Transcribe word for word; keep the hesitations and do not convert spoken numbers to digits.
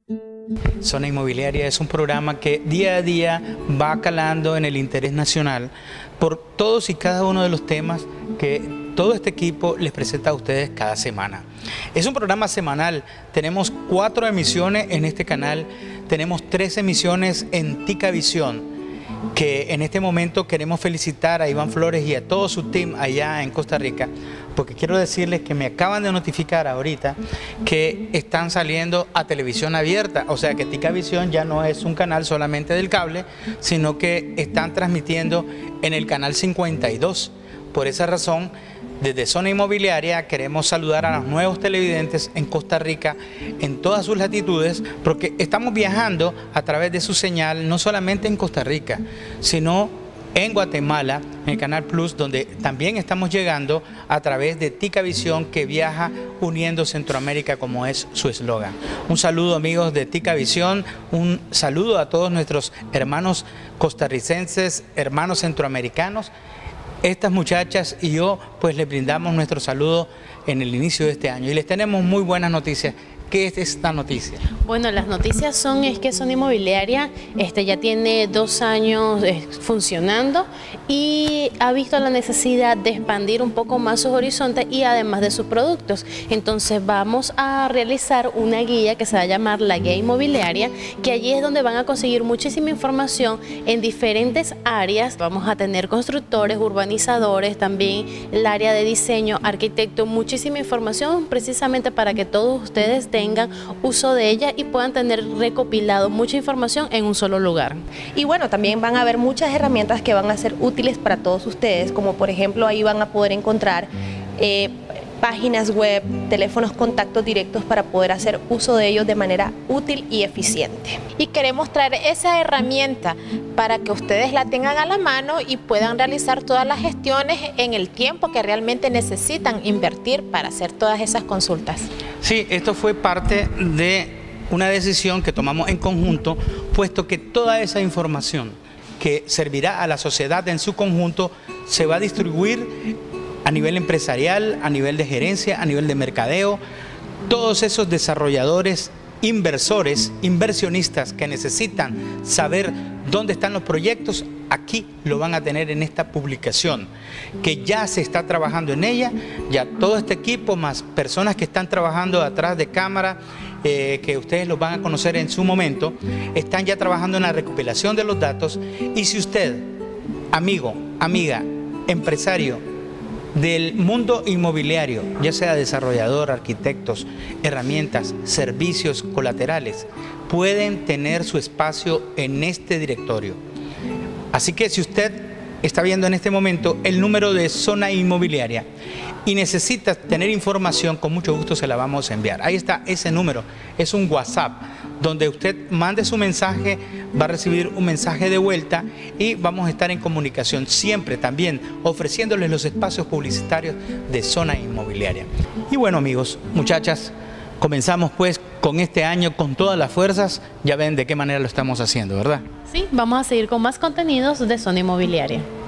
Zona Inmobiliaria es un programa que día a día va calando en el interés nacional por todos y cada uno de los temas que todo este equipo les presenta a ustedes cada semana. Es un programa semanal, tenemos cuatro emisiones en este canal, tenemos tres emisiones en Tica Visión, que en este momento queremos felicitar a Iván Flores y a todo su team allá en Costa Rica, porque quiero decirles que me acaban de notificar ahorita que están saliendo a televisión abierta, o sea que Tica Visión ya no es un canal solamente del cable, sino que están transmitiendo en el canal cincuenta y dos. Por esa razón, desde Zona Inmobiliaria queremos saludar a los nuevos televidentes en Costa Rica, en todas sus latitudes, porque estamos viajando a través de su señal, no solamente en Costa Rica, sino en Guatemala, en el Canal Plus, donde también estamos llegando a través de Tica Visión, que viaja uniendo Centroamérica, como es su eslogan. Un saludo, amigos de Tica Visión, un saludo a todos nuestros hermanos costarricenses, hermanos centroamericanos. Estas muchachas y yo pues les brindamos nuestro saludo en el inicio de este año y les tenemos muy buenas noticias. ¿Qué es esta noticia? Bueno, las noticias son es que Zona Inmobiliaria este, ya tiene dos años eh, funcionando y ha visto la necesidad de expandir un poco más sus horizontes y además de sus productos. Entonces vamos a realizar una guía que se va a llamar la Guía Inmobiliaria, que allí es donde van a conseguir muchísima información en diferentes áreas. Vamos a tener constructores, urbanizadores, también el área de diseño, arquitecto, muchísima información precisamente para que todos ustedes tengan uso de ella y puedan tener recopilado mucha información en un solo lugar. Y bueno, también van a haber muchas herramientas que van a ser útiles para todos ustedes, como por ejemplo ahí van a poder encontrar eh, páginas web, teléfonos contactos directos para poder hacer uso de ellos de manera útil y eficiente. Y queremos traer esa herramienta para que ustedes la tengan a la mano y puedan realizar todas las gestiones en el tiempo que realmente necesitan invertir para hacer todas esas consultas. Sí, esto fue parte de una decisión que tomamos en conjunto, puesto que toda esa información que servirá a la sociedad en su conjunto se va a distribuir a nivel empresarial, a nivel de gerencia, a nivel de mercadeo. Todos esos desarrolladores, inversores, inversionistas que necesitan saber dónde están los proyectos, aquí lo van a tener en esta publicación, que ya se está trabajando en ella, ya todo este equipo, más personas que están trabajando atrás de cámara, eh, que ustedes los van a conocer en su momento, están ya trabajando en la recopilación de los datos. Y si usted, amigo, amiga, empresario, del mundo inmobiliario, ya sea desarrollador, arquitectos, herramientas, servicios colaterales, pueden tener su espacio en este directorio. Así que si usted está viendo en este momento el número de Zona Inmobiliaria y necesita tener información, con mucho gusto se la vamos a enviar. Ahí está ese número, es un WhatsApp, donde usted mande su mensaje, va a recibir un mensaje de vuelta y vamos a estar en comunicación siempre también ofreciéndoles los espacios publicitarios de Zona Inmobiliaria. Y bueno, amigos, muchachas, comenzamos pues con este año con todas las fuerzas. Ya ven de qué manera lo estamos haciendo, ¿verdad? Sí, vamos a seguir con más contenidos de Zona Inmobiliaria.